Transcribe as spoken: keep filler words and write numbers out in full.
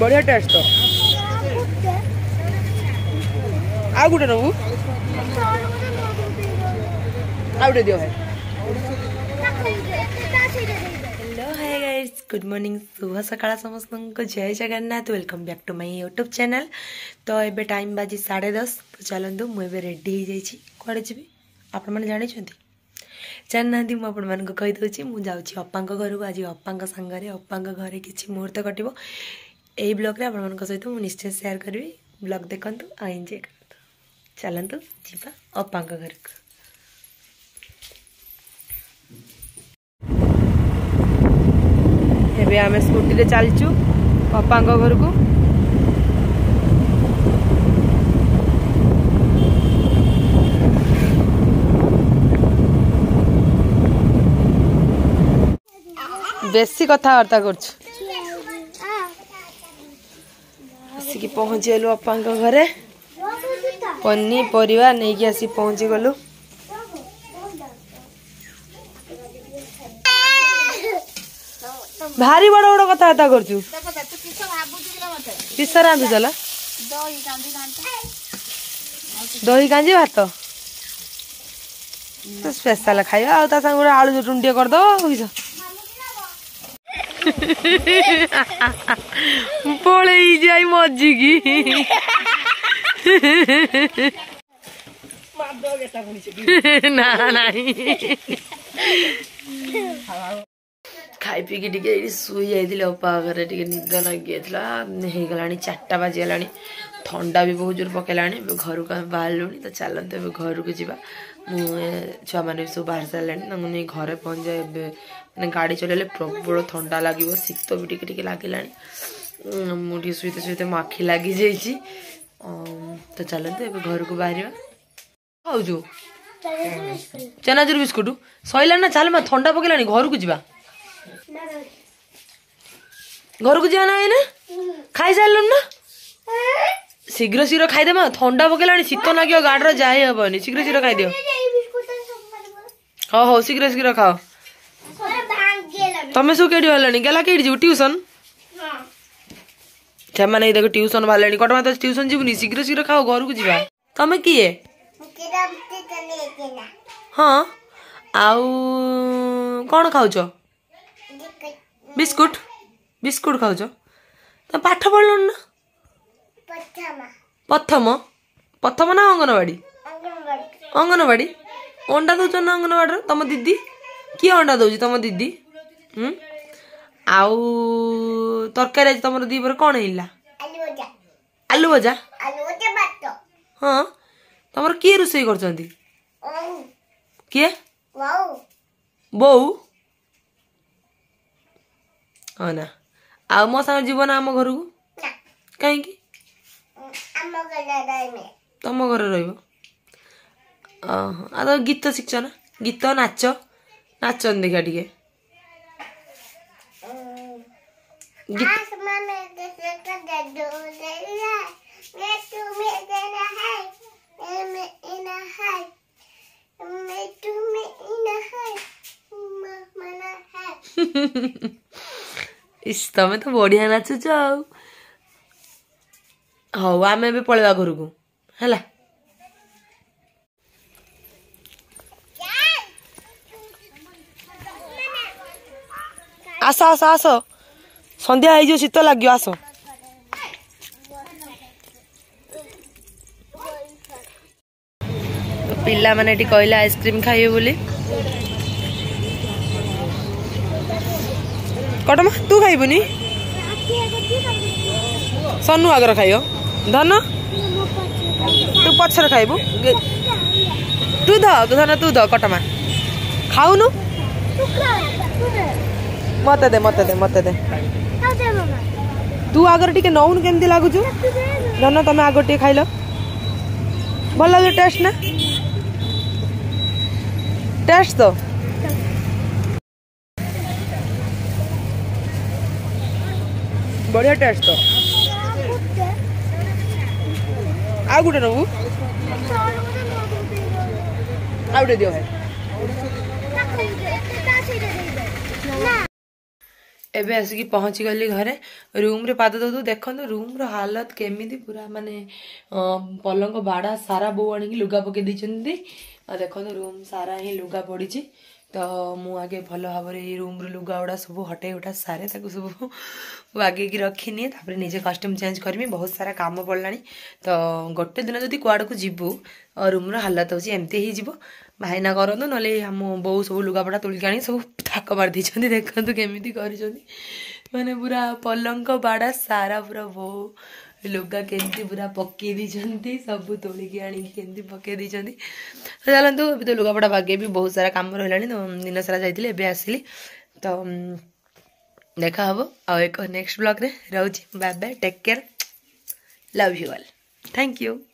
बढ़िया टेस्ट तो आ गुटे नबू आउटे दियो है। Hello hi guys, good morning, शुभ सकाळ समस्त को जय Jagannath. Welcome back to my YouTube channel. तो एबे टाइम बाजी साढ़े दस। तो चलतु मुझे रेडी हो जाइए कड़े जी आपण मैंने जानी जाना मुझे आपण मान कहीदे मुझे अप्पा घर को। आज अप्पा सांगे अप्पा घर किसी मुहूर्त कटो यही ब्लॉग आपण मान सहित मुझे निश्चय शेयर करी। ब्लॉग देखु आ एंजॉय करतु। चलतु जीवा अप्पा घर को। एबे आमे स्कूटी रे चलचु अप्पा घर को। बेसी कथबार्ता करके पहुँच गलु अप्पा घरे। पनीपरिया नहीं कि आसी पहुँची गलु। भारी बड़ बड़ कथबार्ता करचु किस रांधु चला दही कांजी भात तो स्पेशल खाइबा आ संग आलू चटुंडी कर दो पड़े जाई मजी की ना नहीं खाई पी की शुई जाइए अप्पा घरे निद लगे हो गला चार्टा बाजीगला। ठंडा भी बहुत जोर पकेला। घर को बाहर लुणी। तो चलते घर को जा छुआ मैंने सब बाहर सारे नहीं घरे पहुँच जाए। मैंने गाड़ी चलैले प्रबल ठंडा लगे शीत भी टिके लगे मुझे शुते शुते मो आखि लगी जाइए। तो चलते घर को बाहर खाऊ चनाचूर बिस्कुट सैला ना। चल मैं ठंडा पकेला घर को जा घर को जाना है ना खाई सारे ना शीघ्र शीघ्र खाईदे मा ठंडा पकेला शीत लगे गाड़ी जाए हेनी। शीघ्र शीघ्र खाई दियो। हाँ हाँ शीघ्र शीघ्र खाओ। तमें सब कड़ी बाहर गला कहीं जीव ट्यूशन से देख ट्यूशन बाहर कटमा तो ट्यूशन जीवनी। शीघ्र शीघ्र खाओ घर को जा। तमें किए हाँ आउ कौन खाऊच बिस्कुट बिस्कुट खाऊच तो पाठ पढ़ल ना प्रथम प्रथम ना अंगनवाड़ी अंगनवाड़ी अंडा दौच ना अंगनवाड़ी तुम दीदी किए अंडा दौच तुम दीदी हम्म आउ तरकारी आज तुम दी पर कौन है आलू भजा हाँ तुम किए रोषे कर किए बो हाँ ना आ मो साथ जीवन आम घर को कहीं तुम घर रो गीत शिक्ष ना गीत नाच नाच देखा टे इस तमें तो बढ़िया नाचुच हौ आम ए पलवा घर को है। आस आस आस संध्या हो शीत लगे आस। पिला माने कहले आइसक्रीम खाइबे बोली। कटमा तू खाइबुनी सन्नु आगर खाइयो धन तू पछर खाइबु तू ध धन तू ध कटमा खाऊनु मत दे मत दे मत दे तू आगर टिके नौन केमती लागुचु धन तमे आगर टिके खाइल भल लगे टेस्ट ना टेस्ट तो बढ़िया टेस्ट तो आ गुटे नबू आउटे दियो है। एबे आसिकी पहुँची गली घरे रूम रे पाद दो देखो रूम रो हालत केमिति पूरा माने पलंग बाड़ा सारा बो आनिकी लुगा पके दी देखो रूम सारा ही लुगा पड़ी तो मु आगे भल भाव रूम रो लुगा गुड़ा सब हटे उठा सारे सब आगे की रखिनी तापर निजे कस्ट्यूम चेंज करमी बहुत सारा काम पड़लानी तो गोटे दिन जदि कुआड़ को जीवु रूम रो हालत होची एमती ही जीवो भाईना करंतु नले हम बो सब लुगापटा तुलिक आनी सब थाक मार दी देखते केमिति करिसंती माने पूरा पलंग बाड़ा सारा पूरा बो लुगा केमती पूरा पकई दी सब तोलिकी आनी केमती पकई दी तो चलतु अभी तो लुगापटा बागे भी बहुत सारा काम रहा तो दिन सारा जाइए एबे आसिली तो देखा हम आ एक नेक्स्ट ब्लॉग रे रहूची bye bye take care love you all thank you.